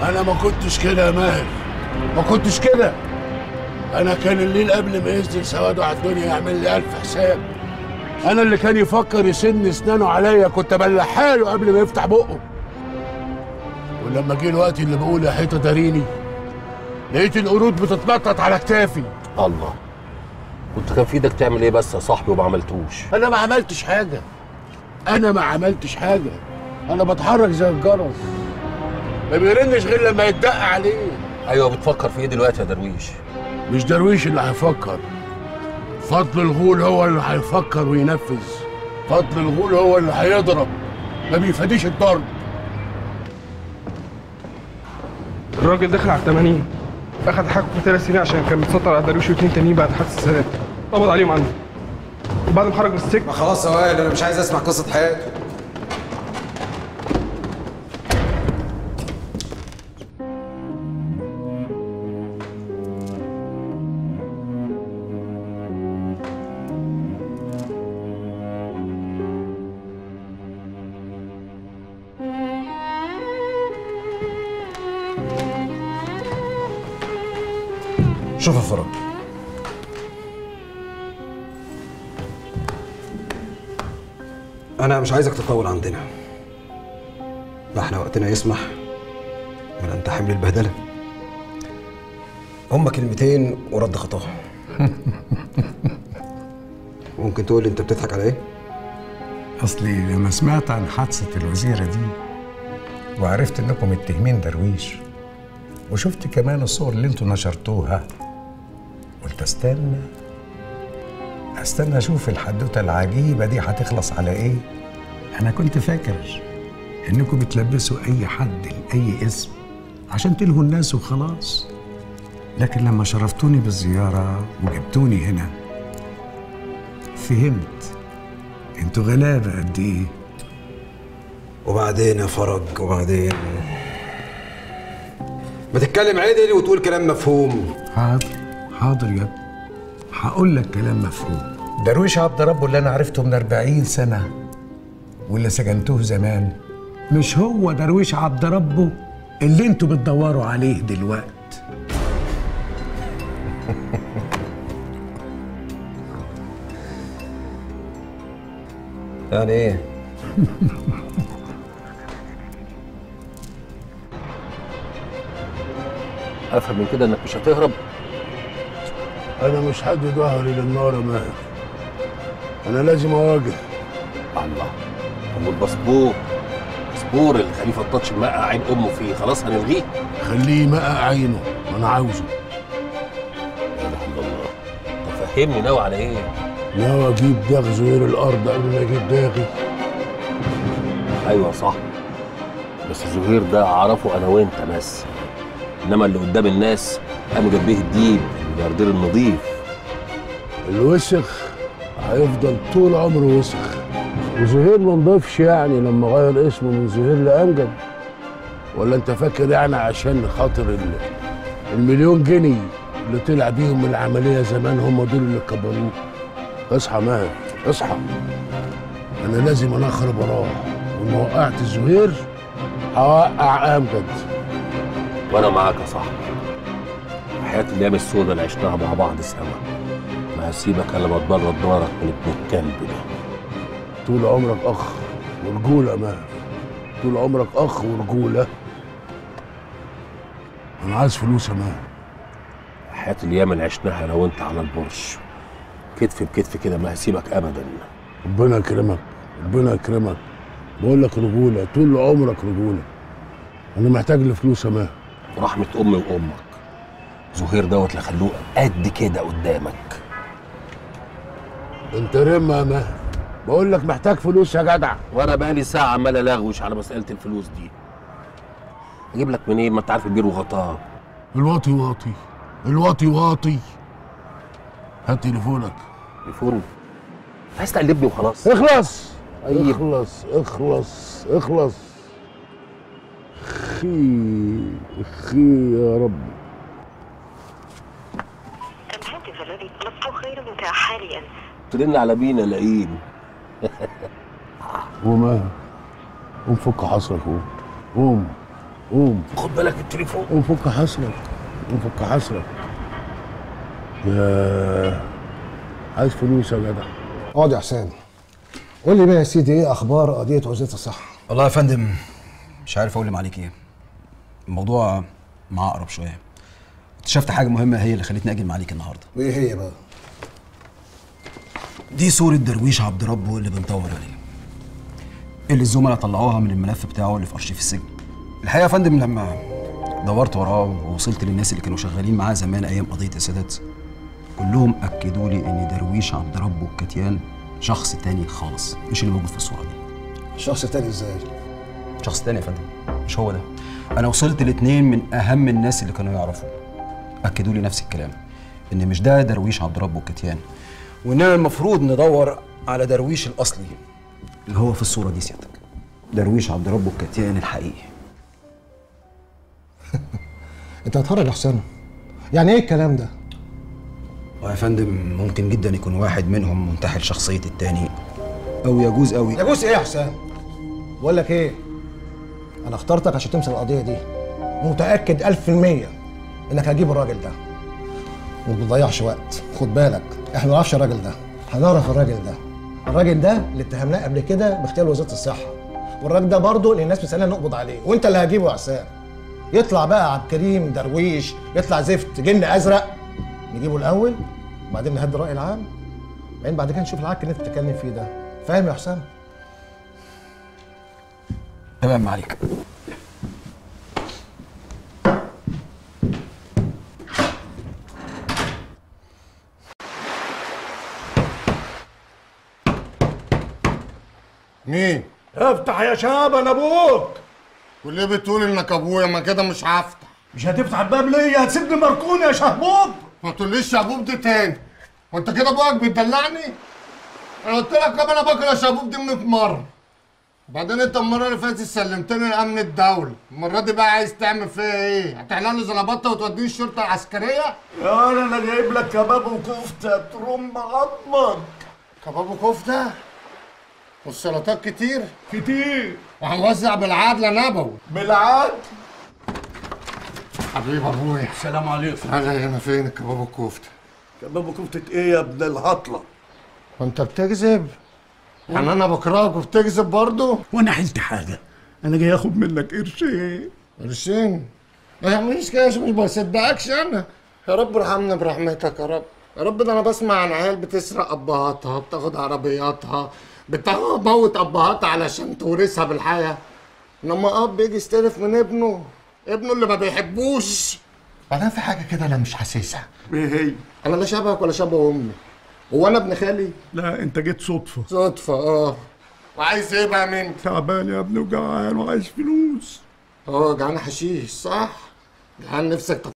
انا ما كنتش كده يا ماهر، ما كنتش كده. انا كان الليل قبل ما ينزل سواده على الدنيا يعمل لي 1000 حساب. انا اللي كان يفكر يسن اسنانه عليا كنت بلحها له قبل ما يفتح بقه. ولما جه الوقت اللي بقول يا حيطه داريني، لقيت القرود بتتنطط على كتافي. الله، كنت كان في ايدك تعمل ايه بس يا صاحبي وما عملتوش؟ انا ما عملتش حاجه، انا ما عملتش حاجه. انا بتحرك زي الجرس، ما بيرنش غير لما يتدق عليه. ايوه، بتفكر في ايه دلوقتي يا درويش؟ مش درويش اللي هيفكر، فضل الغول هو اللي هيفكر وينفذ. فضل الغول هو اللي هيضرب، ما بيفاديش الضرب. الراجل دخل على 80، اخد حقه في 3 سنين عشان كان بيتسطر على درويش و2 تانيين بعد حادثه السادات. قبض عليهم عنده، وبعد ما خرج من السجن. ما خلاص يا وائل، انا مش عايز اسمع قصه حياته. شوف يا فرج، انا مش عايزك تطول عندنا. لا احنا وقتنا يسمح ولا انت حمل البهدله. هما كلمتين ورد خطاهم. ممكن تقول لي انت بتضحك على ايه؟ اصلي لما سمعت عن حادثه الوزيره دي وعرفت انكم متهمين درويش، وشفت كمان الصور اللي انتوا نشرتوها، قلت استنى اشوف الحدوته العجيبه دي هتخلص على ايه. انا كنت فاكر انكم بتلبسوا اي حد لاي اسم عشان تلهوا الناس وخلاص، لكن لما شرفتوني بالزياره وجبتوني هنا فهمت انتوا غلابه قد ايه. وبعدين يا فرج، وبعدين ما تتكلم عدل وتقول كلام مفهوم. حاضر يا ابني، هقول لك كلام مفهوم. درويش عبد ربه اللي انا عرفته من 40 سنه واللي سجنتوه زمان مش هو درويش عبد ربه اللي انتوا بتدوروا عليه دلوقتي. يعني ايه؟ افهم من كده انك مش هتهرب؟ انا مش هدي ظهري للنار يا ماهر، انا لازم اواجه. الله، طب والباسبور اللي خليفه التاتش مقع عين امه فيه خلاص هنلغيه؟ خليه مقع عينه، انا عاوزه. لا اله الا الله. طب فهمني ناوي على ايه؟ ناوي اجيب داغ زهير الارض قبل ما اجيب داغي. ايوه صح، بس زهير ده اعرفه انا وانت بس، انما اللي قدام الناس امجد بيه الديب الملياردير النظيف. الوسخ هيفضل طول عمره وسخ، وزهير ما نضيفش يعني لما غير اسمه من زهير لامجد. ولا انت فاكر يعني عشان خاطر المليون جنيه اللي طلع بيهم من العمليه زمان هم دول اللي كبروه؟ اصحى ماهر، اصحى. انا لازم انخرب وراه، وما وقعت زهير هوقع امجد. وانا معاك يا صاحبي، حياه الايام السوداء اللي عشناها مع بعض سوا ما هسيبك الا لما تبرد نارك من ابن الكلب ده. طول عمرك اخ ورجوله يا ماهر، طول عمرك اخ ورجوله. انا عايز فلوس يا ماهر. حياه الايام اللي عشناها انا وانت على البرش كتف بكتف كده ما هسيبك ابدا. ربنا يكرمك، ربنا يكرمك. بقول لك رجوله، طول عمرك رجوله. انا محتاج لفلوس يا ماهر. رحمه امي وامك، زهير دوت لخلوه قد كده قدامك. انت رمى يا ماهر، بقول لك محتاج فلوس يا جدع. وانا بقالي ساعه عمال الاغوش على مساله الفلوس دي. اجيب لك منين؟ ما انت عارف البير وغطاه. الواطي واطي، الواطي واطي. هات تليفونك. تليفون؟ عايز تقلبني وخلاص. اخلص أيوه. اخلص اخلص اخلص. اخي يا رب. الهاتف الذي طلبته غير متاح حاليا. ترن على مين يا لئيم؟ قوم قوم فك حصرك، قوم قوم. قوم خد بالك من التليفون. قوم فك حصرك، قوم فك حصرك. يا عايز فلوس يا جدع. اقعد يا حسين. قول لي بقى يا سيدي، ايه اخبار قضيه وزاره الصحه؟ والله يا فندم مش عارف اقول عليك ايه. الموضوع معقرب شويه. اكتشفت حاجه مهمه هي اللي خلتني اجي معاك النهارده. وايه هي بقى؟ دي صوره درويش عبد ربه اللي بندور عليه، اللي الزملاء طلعوها من الملف بتاعه اللي في ارشيف السجن. الحقيقه يا فندم لما دورت وراه ووصلت للناس اللي كانوا شغالين معاه زمان ايام قضيه السادات، كلهم اكدوا لي ان درويش عبد ربه الكتيان شخص تاني خالص، مش اللي موجود في الصوره دي. شخص تاني ازاي؟ شخص تاني يا فندم، مش هو ده. انا وصلت لاتنين من اهم الناس اللي كانوا يعرفوه اكدوا لي نفس الكلام، ان مش ده درويش عبد ربه الكتيان، واننا المفروض ندور على درويش الاصلي اللي هو في الصوره دي سيادتك، درويش عبد ربه الكتيان الحقيقي. انت هتهرج يا حسين؟ يعني ايه الكلام ده؟ يا فندم ممكن جدا يكون واحد منهم منتحل شخصيه التاني، او يجوز قوي. يجوز ايه يا حسين؟ بقول لك ايه، انا اخترتك عشان تمسك القضيه دي، متاكد 1000% انك هتجيب الراجل ده، وما بتضيعش وقت. خد بالك احنا ما نعرفش الراجل ده، هنعرف الراجل ده. الراجل ده اللي اتهمناه قبل كده باغتيال وزاره الصحه، والراجل ده برضه اللي الناس مستنيه نقبض عليه، وانت اللي هتجيبه يا حسين. يطلع بقى عبد الكريم درويش، يطلع زفت جن ازرق، نجيبه الاول وبعدين نهدي الراي العام، بعد كده نشوف العك اللي انت بتتكلم فيه ده. فاهم يا حسام؟ تمام ما عليك. مين؟ افتح يا شاب، انا ابوك. وليه بتقول انك ابويا؟ ما كده مش هفتح. مش هتفتح الباب ليا، هتسيبني مركون يا شهبوب. ما تقوليش شهبوب دي تاني، وانت كده ابوك بتدلعني؟ انا قلت لك قبل انا باكل يا شهبوب دي 100 مره. وبعدين انت المره اللي فاتت سلمتني لامن الدوله، المره دي بقى عايز تعمل فيا ايه؟ هتعلن لي زلبطه وتوديني الشرطه العسكريه؟ يا انا جايب لك كباب وكفته ترم عظمك. كباب وكفته؟ والسلطات كتير؟ كتير. وهنوزع بالعدل يا نبوي. بالعدل. حبيب ابويا. السلام عليكم. انا هنا فين الكباب والكفته؟ كباب وكفته ايه يا ابن الهطله؟ وانت بتكذب؟ يعني انا بكرهك وبتكذب برضه؟ وانا حلت حاجه؟ انا جاي اخد منك قرشين. قرشين؟ ما تعمليش كده عشان مش بصدقكش انا. يا رب ارحمنا برحمتك يا رب. يا رب ده انا بسمع عن عيال بتسرق ابهاتها، بتاخد عربياتها، بتموت ابهاتها علشان تورثها بالحياه. انما اب يجي يستلف من ابنه اللي ما بيحبوش. بعدين في حاجه كده انا مش حاسسها. ايه هي؟ انا لا شبهك ولا شبه امي. هو انا ابن خالي؟ لا انت جيت صدفه. صدفه وعايز ايه بقى مني؟ تعبان يا ابني وجعان وعايز فلوس. جعان حشيش صح؟ جعان نفسك